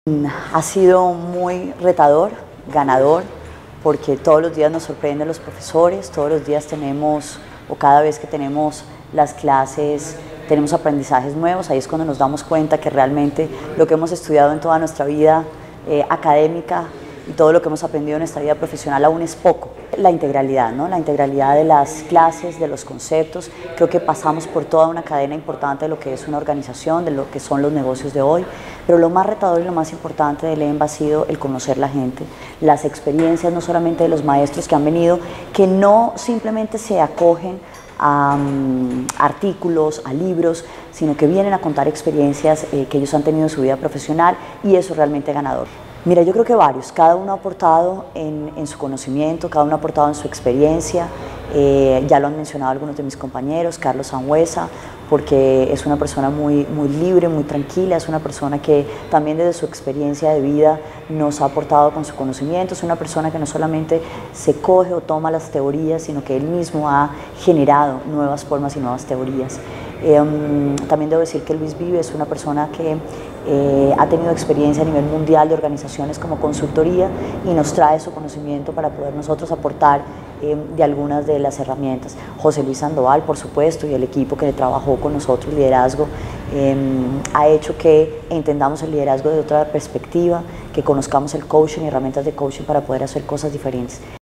Ha sido muy retador, ganador, porque todos los días nos sorprenden los profesores, todos los días tenemos, o cada vez que tenemos las clases, tenemos aprendizajes nuevos. Ahí es cuando nos damos cuenta que realmente lo que hemos estudiado en toda nuestra vida académica y todo lo que hemos aprendido en nuestra vida profesional aún es poco. La integralidad, ¿no? La integralidad de las clases, de los conceptos. Creo que pasamos por toda una cadena importante de lo que es una organización, de lo que son los negocios de hoy, pero lo más retador y lo más importante del EMBA ha sido el conocer la gente, las experiencias no solamente de los maestros que han venido, que no simplemente se acogen a artículos, a libros, sino que vienen a contar experiencias que ellos han tenido en su vida profesional, y eso es realmente ganador. Mira, yo creo que varios, cada uno ha aportado en su conocimiento, cada uno ha aportado en su experiencia. Ya lo han mencionado algunos de mis compañeros, Carlos Sangüesa, porque es una persona muy libre, muy tranquila, es una persona que también desde su experiencia de vida nos ha aportado con su conocimiento, es una persona que no solamente se coge o toma las teorías, sino que él mismo ha generado nuevas formas y nuevas teorías. También debo decir que Luis Vive es una persona que ha tenido experiencia a nivel mundial de organizaciones como consultoría y nos trae su conocimiento para poder nosotros aportar de algunas de las herramientas. José Luis Sandoval, por supuesto, y el equipo que trabajó con nosotros, liderazgo, ha hecho que entendamos el liderazgo de otra perspectiva, que conozcamos el coaching y herramientas de coaching para poder hacer cosas diferentes.